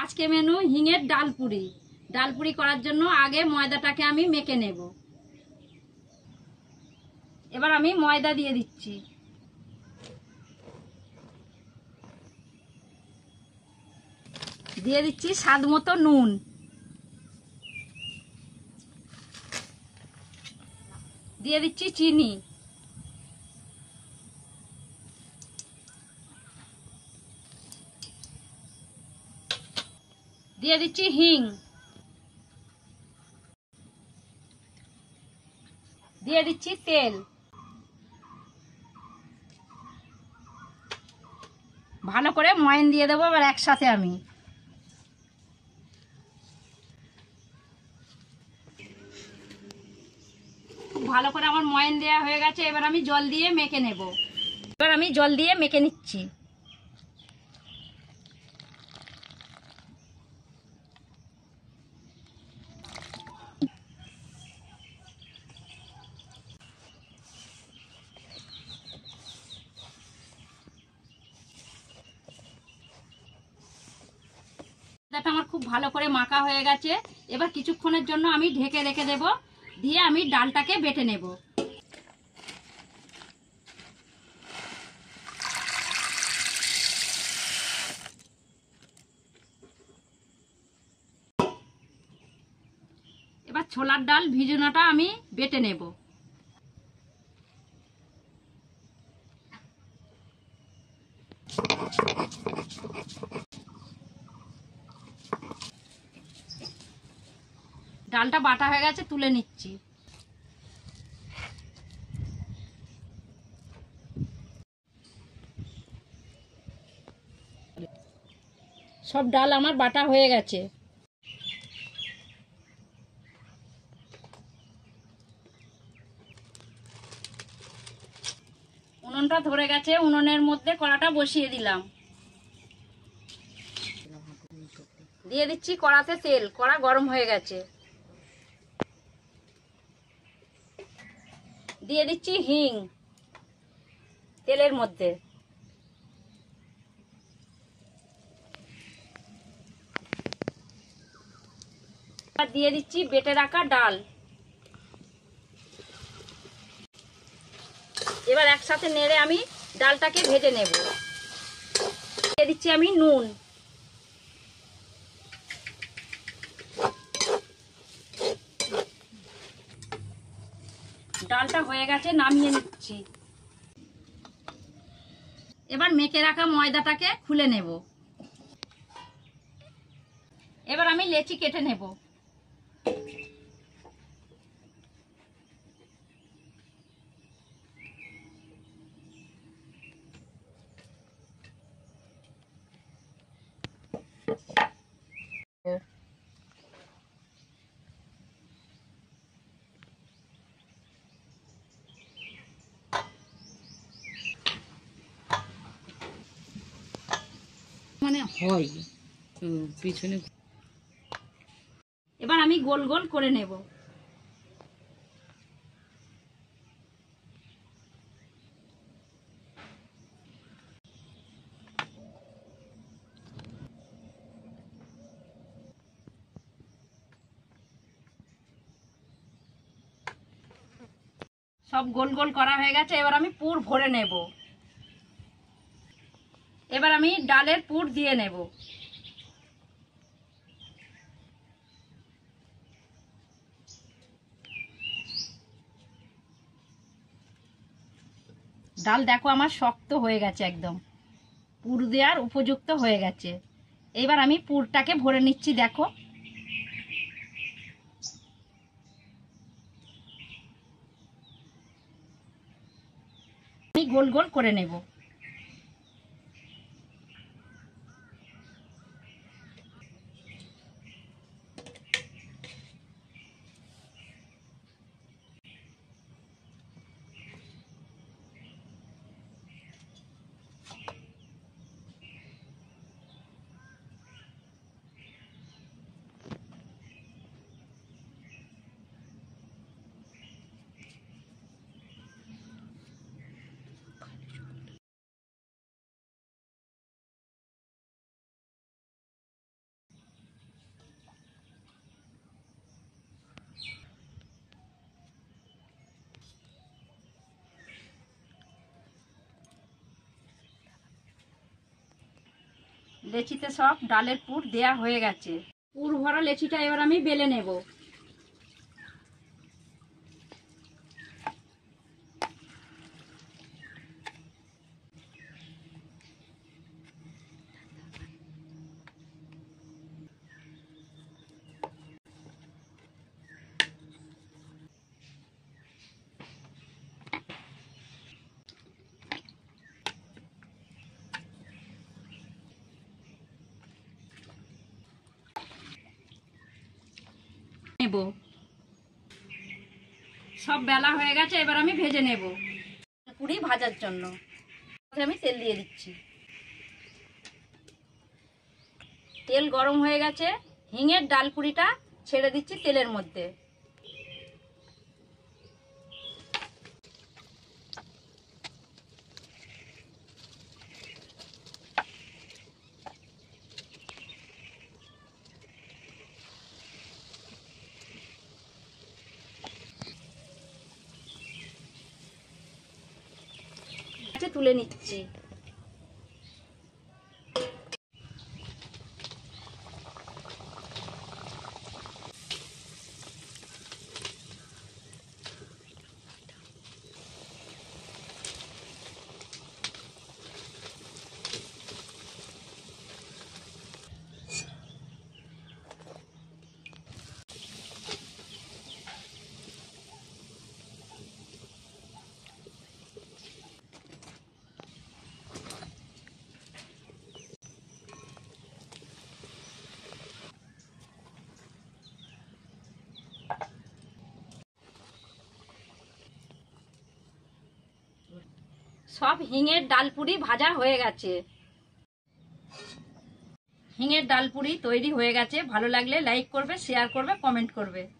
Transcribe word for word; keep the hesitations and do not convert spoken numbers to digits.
আজকে মেনু হিঙের ডালপুরি। ডালপুরি করার জন্য আগে ময়দাটাকে আমি মেখে নেব। এবার আমি ময়দা দিয়ে দিচ্ছি। দিয়ে দিচ্ছি স্বাদ মতো নুন। দিয়ে দিচ্ছি চিনি। দিয়ে দিচ্ছি হিং। দিয়ে দিচ্ছি তেল। ভালো করে ময়ান দিয়ে দেবো এবার একসাথে। আমি ভালো করে আমার ময়ান দেওয়া হয়ে গেছে। এবার আমি জল দিয়ে মেখে নেব। এবার আমি জল দিয়ে মেখে নিচ্ছি। ময়দাটা আমার খুব ভালো করে মাখা হয়ে গেছে। এবার কিছুক্ষণের জন্য আমি ঢেকে রেখে দেব। দিয়ে আমি ডালটাকে বেটে নেব। এবার ছোলার ডাল ভিজানোটা আমি বেটে নেব। ডালটা বাটা হয়ে গেছে, তুলে নিচ্ছি। সব ডাল আমার বাটা হয়ে গেছে। উনুনটা ধরে গেছে, উনুনের মধ্যে কড়াটা বসিয়ে দিলাম। দিয়ে দিচ্ছি কড়াতে তেল। কড়া গরম হয়ে গেছে। দিয়ে দিচ্ছি হিং তেলের মধ্যে। দিয়ে দিচ্ছি বেটে রাখা ডাল। এবার একসাথে নেড়ে আমি ডালটাকে ভেজে নেব। দিয়ে দিচ্ছি আমি নুন। ডালটা হয়ে গেছে, নামিয়ে নিচ্ছি। এবার মেখে রাখা ময়দাটাকে খুলে নেব। এবার আমি লেচি কেটে নেব। মানে হয় পিছনে। এবার আমি গোল গোল করে নেব। সব গোল গোল করা হয়ে গেছে। এবার আমি পুর ভরে নেব। এবার আমি ডালের পুর দিয়ে নেব। ডাল দেখো আমার শক্ত হয়ে গেছে, একদম পুর দেওয়ার উপযুক্ত হয়ে গেছে। এবার আমি পুরটাকে ভরে নিচ্ছি। দেখো আমি গোল গোল করে নেব। লেচিতে সব ডালের পুর দেয়া হয়ে গেছে। পুর ভরা লেচিটা এবার আমি বেলে নেব। নেব সব বেলা হয়ে গেছে, এবার আমি ভেজে নেব। পুরি ভাজার জন্য আমি তেল দিয়ে দিচ্ছি। তেল গরম হয়ে গেছে, হিঙের ডাল পুরিটা ছেড়ে দিচ্ছি তেলের মধ্যে। তুলে নিচ্ছি। সব হিঙের ডালপুরি ভাজা হয়ে গেছে। হিঙের ডালপুরি তৈরি হয়ে গেছে। ভালো লাগলে লাইক করবে, শেয়ার করবে, কমেন্ট করবে।